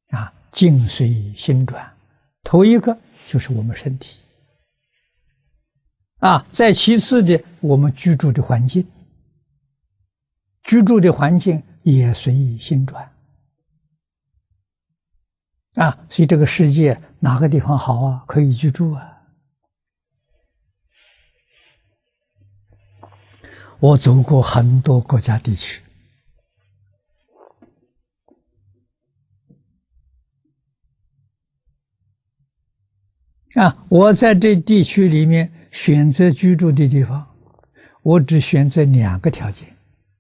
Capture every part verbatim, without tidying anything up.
啊，境随心转。头一个就是我们身体，啊，再其次的我们居住的环境，居住的环境也随心转。啊，所以这个世界哪个地方好啊，可以居住啊？我走过很多国家地区，啊，我在这地区里面选择居住的地方，我只选择两个条件。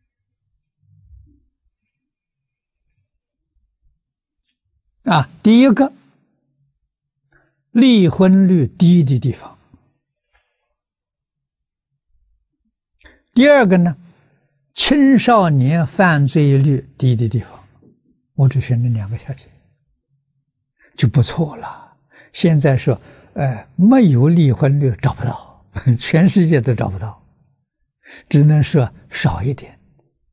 啊，第一个，离婚率低的地方；第二个呢，青少年犯罪率低的地方。我只选这两个条件，就不错了。现在说，呃，没有离婚率找不到，全世界都找不到，只能说少一点。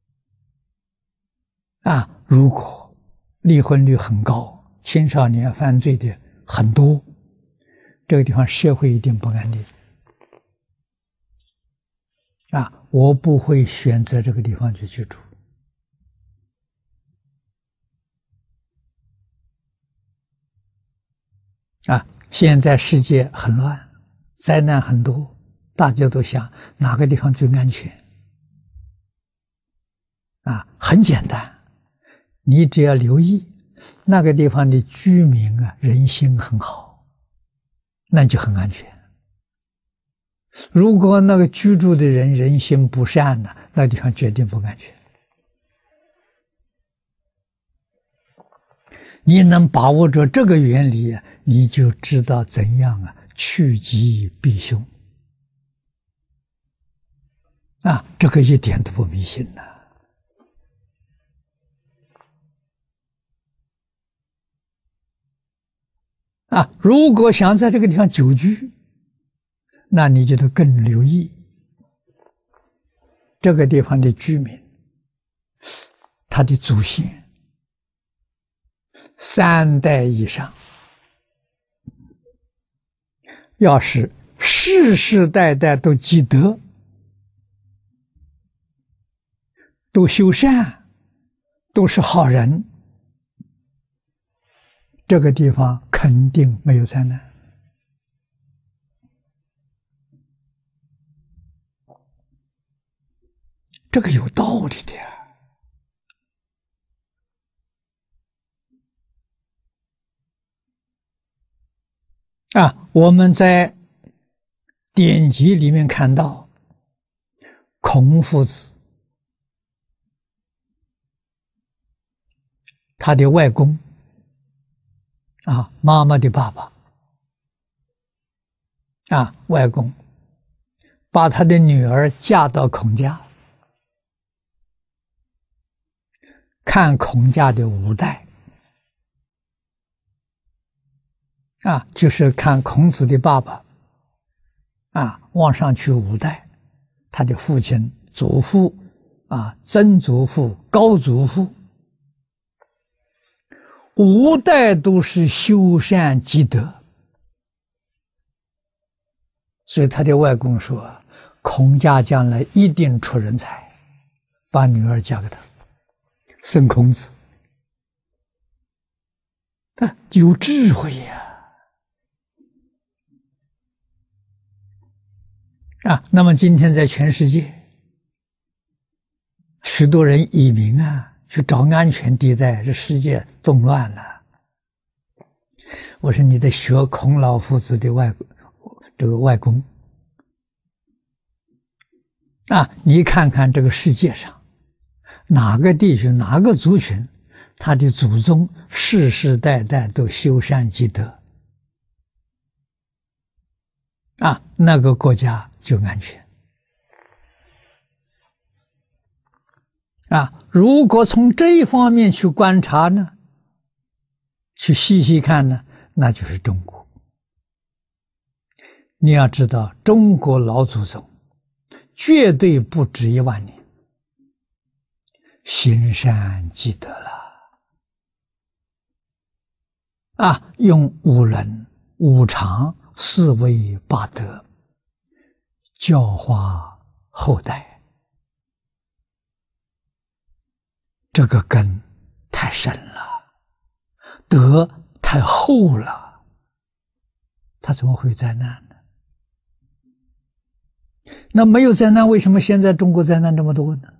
啊，如果离婚率很高，青少年犯罪的很多，这个地方社会一定不安定。啊，我不会选择这个地方去居住。啊，现在世界很乱，灾难很多，大家都想哪个地方最安全？啊，很简单，你只要留意那个地方的居民啊，人心很好，那就很安全。如果那个居住的人人心不善呢，那个地方决定不安全。你能把握着这个原理，你就知道怎样啊趋吉避凶。啊，这个一点都不迷信呐。啊，如果想在这个地方久居，那你就得更留意这个地方的居民，他的祖先三代以上，要是世世代代都积德，都修善，都是好人，这个地方肯定没有灾难。这个有道理的呀。啊，我们在典籍里面看到，孔夫子他的外公啊，妈妈的爸爸啊，外公把他的女儿嫁到孔家，看孔家的五代啊，就是看孔子的爸爸啊，往上去五代，他的父亲、祖父啊、曾祖父、高祖父，五代都是修善积德，所以他的外公说，孔家将来一定出人才，把女儿嫁给他，生孔子。他有智慧呀！啊，那么今天在全世界，许多人移民啊，去找安全地带，这世界动乱了。我说你得学孔老夫子的外这个外公啊，你看看这个世界上哪个地区哪个族群，他的祖宗世世代代都修善积德啊，那个国家就安全啊。如果从这一方面去观察呢，去细细看呢，那就是中国。你要知道，中国老祖宗绝对不止一万年行善积德了啊，用五伦、五常、四维八德教化后代，这个根太深了，德太厚了，他怎么会有灾难呢？那没有灾难，为什么现在中国灾难这么多呢？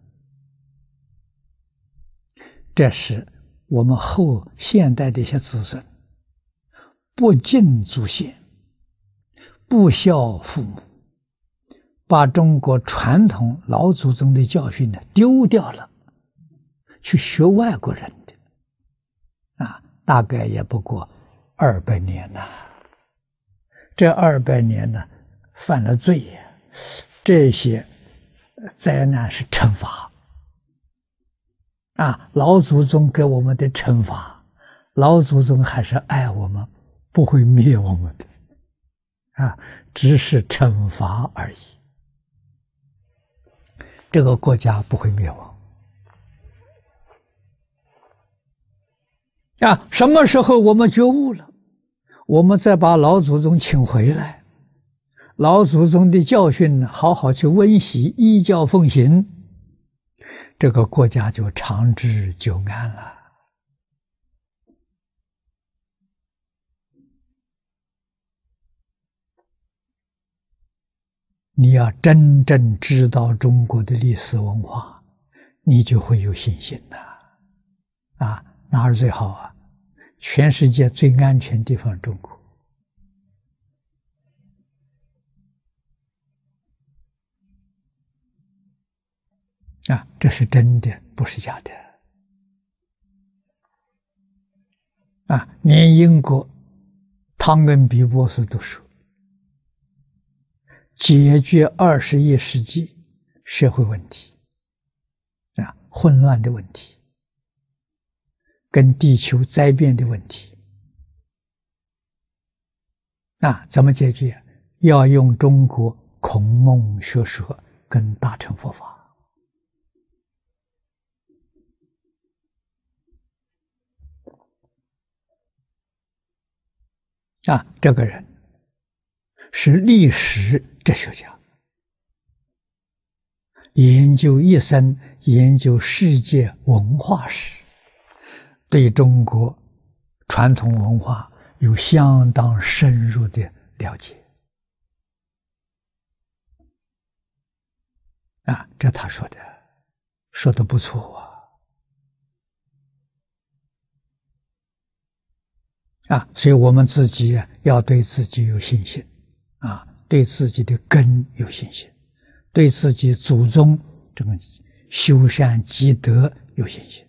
这是我们后现代的一些子孙不敬祖先，不孝父母，把中国传统老祖宗的教训呢丢掉了，去学外国人的，啊，大概也不过二百年呐。这二百年呢，犯了罪呀，这些灾难是惩罚。啊，老祖宗给我们的惩罚，老祖宗还是爱我们，不会灭我们的，啊，只是惩罚而已。这个国家不会灭亡。啊，什么时候我们觉悟了，我们再把老祖宗请回来，老祖宗的教训呢，好好去温习，依教奉行，这个国家就长治久安了。你要真正知道中国的历史文化，你就会有信心的。啊，哪儿最好啊？全世界最安全的地方中国。啊，这是真的，不是假的。啊，连英国汤恩比博士都说，解决二十一世纪社会问题，啊，混乱的问题，跟地球灾变的问题，啊，怎么解决？要用中国孔孟学说跟大乘佛法。啊，这个人是历史哲学家，研究一生，研究世界文化史，对中国传统文化有相当深入的了解。啊，这他说的，说的不错啊。啊，所以我们自己要对自己有信心，啊，对自己的根有信心，对自己祖宗这个修善积德有信心。